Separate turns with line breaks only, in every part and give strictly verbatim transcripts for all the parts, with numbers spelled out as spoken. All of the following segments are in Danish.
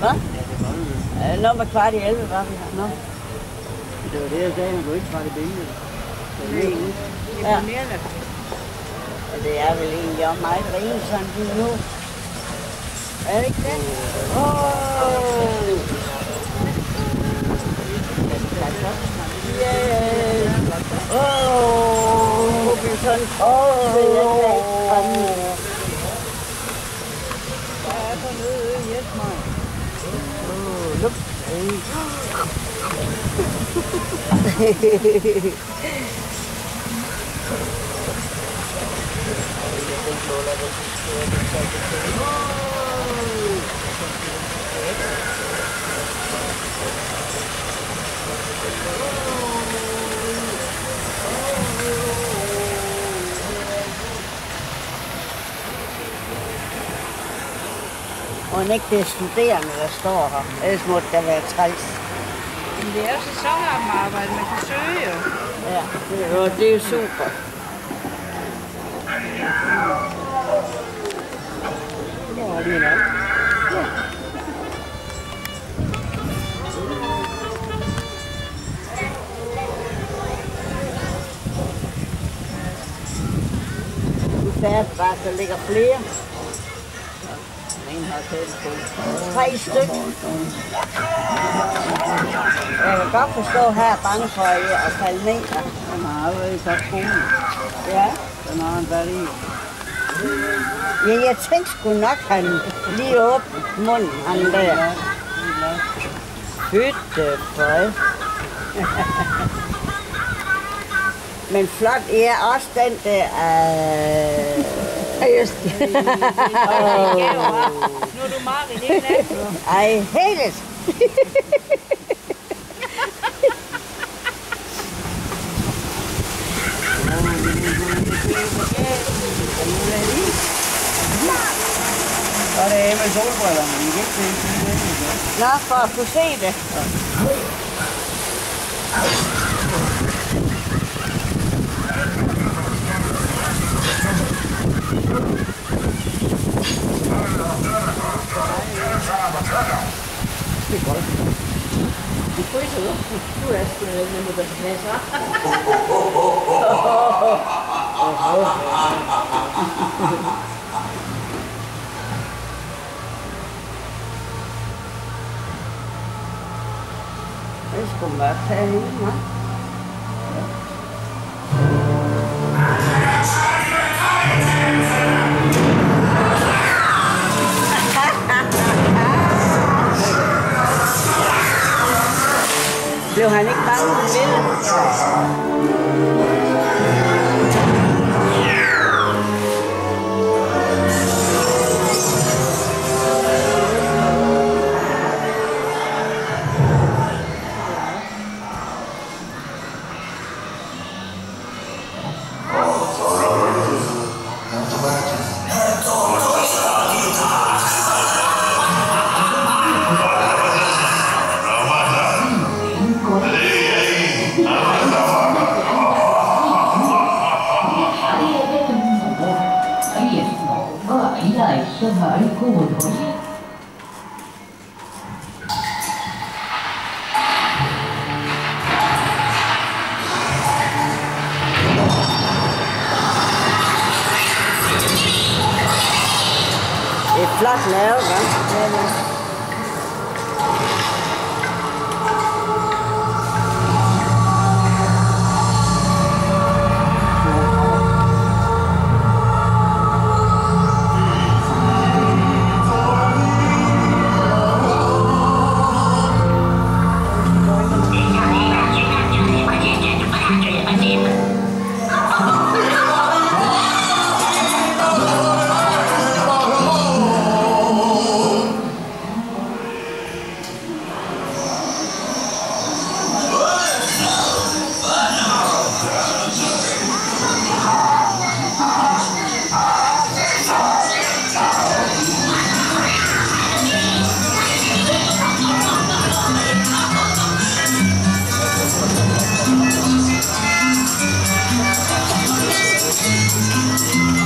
Hvad? Ja, noget med kvart i elleve var vi her. Nå.
Det var det, jeg sagde, man kunne ikke trække billeder.
Det er imponerende. Ja, det er vel egentlig om mig, der ringer sådan lige nu. Er det ikke det? Åh! Oh! Yeah! Åh! Oh! Det er sådan åh! Ved jeg ikke, hvad er for noget? Hjælp mig. Åh, lup. Og ikke det er studerende, der står her. Ellers må det da være træls.
Men det er jo sæsonarbejde, man kan søge jo.
Ja, det er jo, det er jo super.
Det var lige nok. Ja.
Nu færdig bare, der ligger flere. En har taget på. Tre stykker. Jeg kan godt forstå, at her er bange for at falde ned.
Den har allerede sat skolen.
Ja.
Den har han været i.
Ja, jeg tænkte sgu nok, han lige åbnede munden, han der. Hytte fred. Men flot, ja, også den der. Øh... Just det.
Nu er du meget i det land.
Ej, helt.
Så er det af med solbrillerne, men I kan ikke se det.
Nå, for at kunne se det.
Det er godt.
Du fryser jo. Du er sgu med med det passer.
Det er sgu mørkt herinde, hva'? Blev han ikke bange for det? Det er flot lavet, hva'? Ja, ja.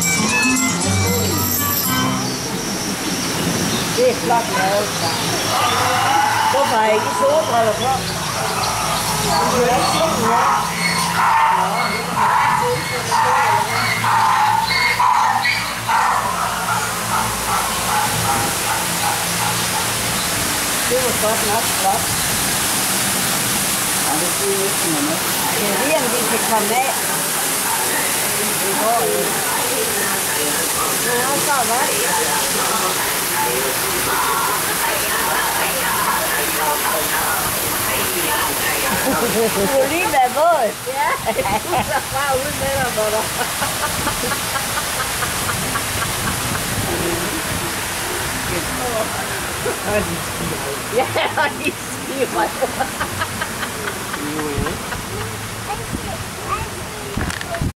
Det er flot lavet, ikke solbriller på. Du kan ikke se noget. Det var godt nok flot.
Ja, det er ikke noget med.
Det er lige, om vi kan komme af. Det går jo. Ja, så hvad? Du vil lige være våd.
Ja, du er bare ude med dig, hvor der. Ja, og de stiger. Ja, og de stiger.